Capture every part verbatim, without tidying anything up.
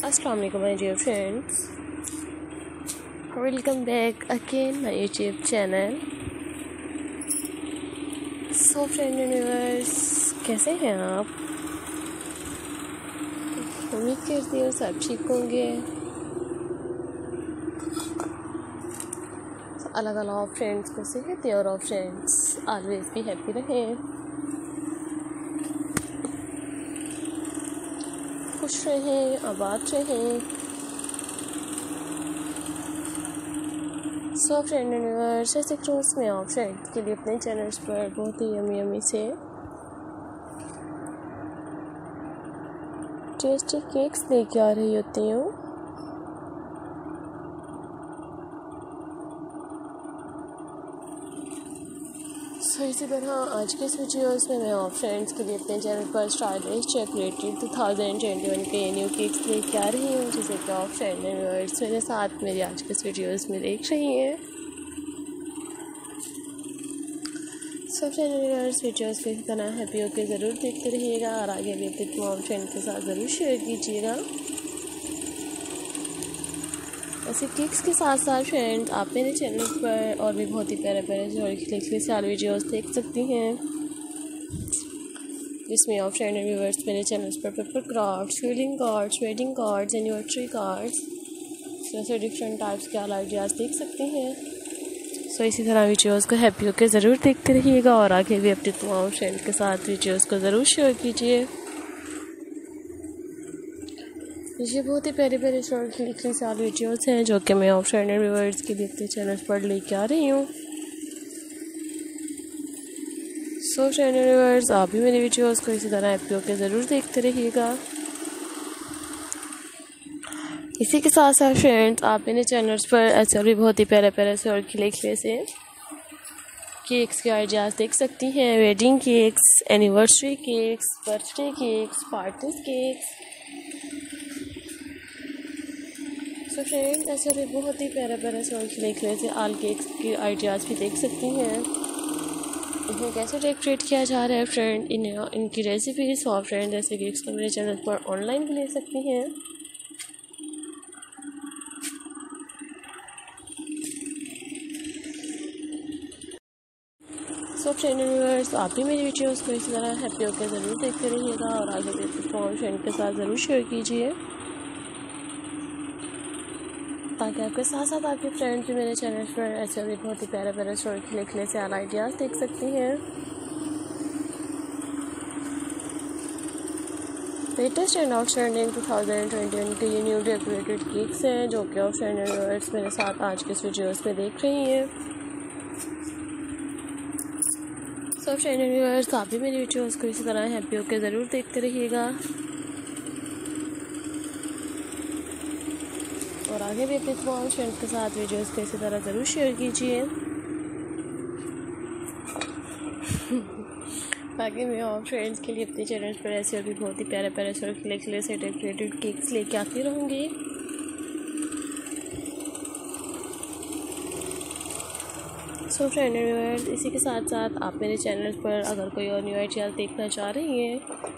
Assalamu alaikum my dear friends, welcome back again my YouTube channel. So friend universe, कैसे हैं आप? उम्मीद करती हूँ सब ठीक होंगे. अलग अलग फ्रेंड्स को सेहत और ऑफ फ्रेंड्स ऑलवेज भी हैप्पी रहें, खुश रहें, आबाद रहें. सो फ्रेंड यूनिवर्स, ऐसे रोज़ में आप फ्रेंड्स के लिए अपने चैनल्स पर बहुत ही यमी यमी से टेस्टी केक्स लेके आ रही होती हूँ. सो इसी तरह आज के इस वीडियोस में मैं आप फ्रेंड्स के लिए अपने चैनल पर stylish chocolated two thousand twenty one के न्यू केक्स लेके आ रही हूँ, जिसे कि आप फ्रेंड व्यूअर्स मेरे साथ मेरे आज के इस वीडियोस में देख रही हैं. सो फ्रेंड व्यूअर्स, वीडियोस को इसी तरह हैप्पी होकर ज़रूर देखते रहिएगा और आगे भी अपने तमाम फ्रेंड के साथ ज़रूर शेयर कीजिएगा. ऐसे केक्स के साथ साथ फ्रेंड्स आप मेरे चैनल पर और भी बहुत ही प्यारे प्यारे और खिले सारे वीडियोस देख सकती हैं, जिसमें आप फ्रेंड एंड व्यूअर्स मेरे चैनल्स पर paper crafts, feeling cards, wedding cards, anniversary cards, जैसे डिफरेंट टाइप्स के आल आइडियाज़ देख सकती हैं. सो इसी तरह वीडियोस को हैप्पी होकर ज़रूर देखते रहिएगा और आगे भी अपने तमाम फ्रेंड के साथ वीडियोस को ज़रूर शेयर कीजिए. ये बहुत ही प्यारे प्यारे शॉर्ट लिखने साल वीडियोस हैं जो कि मैं आप फ्रेंड एंड व्यूअर्स के लिए अपने चैनल पर लेके आ रही हूँ. सो फ्रेंड एंड व्यूअर्स, आप भी मेरे वीडियोस को इसी तरह हैप्पी होकर ज़रूर देखते रहिएगा. इसी के साथ साथ फ्रेंड्स आप मेरे चैनल्स पर ऐसे और भी बहुत ही प्यारे प्यारे शॉर्ट लिखने से केक्स के आइडियाज़ देख सकती हैं. Wedding cakes, anniversary cakes, birthday cakes, parties cakes. So friends ऐसे भी बहुत ही प्यारा प्यारा शॉर्ट लिखने से आल केक्स के आइडियाज़ भी देख सकती हैं. इन्हें कैसे डेकोरेट किया जा रहा है फ्रेंड, इन्हें इनकी रेसिपी. सो आप फ्रेंड ऐसे केक्स को मेरे चैनल पर ऑनलाइन भी ले सकती हैं. सो फ्रेंड व्यूअर्स, आप भी मेरी वीडियोस को इसी तरह हैप्पी होकर ज़रूर देखते रहिएगा और आगे भी अपने फ्रेंड के साथ ज़रूर शेयर कीजिए, ताकि आपके साथ साथ आपके फ्रेंड्स भी मेरे चैनल पर ऐसे भी बहुत ही प्यारे प्यारे स्टोरी लिखने से आल आइडियाज़ देख सकती हैं. Latest and outstanding two thousand twenty one के ये न्यू डेकोरेटेड केक्स हैं जो कि आप फ्रेंड व्यूअर्स मेरे साथ आज के इस वीडियोस में देख रही हैं. सो फ्रेंड व्यूअर्स, आप भी मेरी वीडियोस को इसी तरह हैप्पी होकर ज़रूर देखते रहिएगा और आगे भी अपने तमाम फ्रेंड्स के साथ वीडियोस को इसी तरह ज़रूर शेयर कीजिए, ताकि मैं और फ्रेंड्स के लिए अपने चैनल पर ऐसे और भी बहुत ही प्यारे प्यारे खिले खिले से डेकोरेटेड केक्स लेके आती रहूँगी. सो फ्रेंड व्यूअर्स, इसी के साथ साथ आप मेरे चैनल पर अगर कोई और न्यू आइडियाज़ देखना चाह रही हैं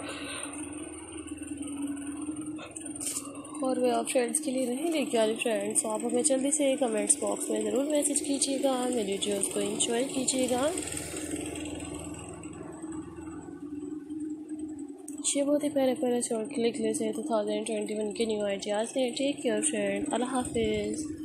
और वे आप फ्रेंड्स के लिए नहीं लेके आ रही फ्रेंड्स, तो आप हमें जल्दी से कमेंट्स बॉक्स में ज़रूर मैसेज कीजिएगा. मेरी वीडियोस को एंजॉय कीजिएगा. ये बहुत ही प्यारे प्यारे शॉर्ट क्लिक ले से टू थाउजेंड ट्वेंटी वन के न्यू आइडियाज़ हैं. टेक केयर फ्रेंड, अल्लाह हाफिज़.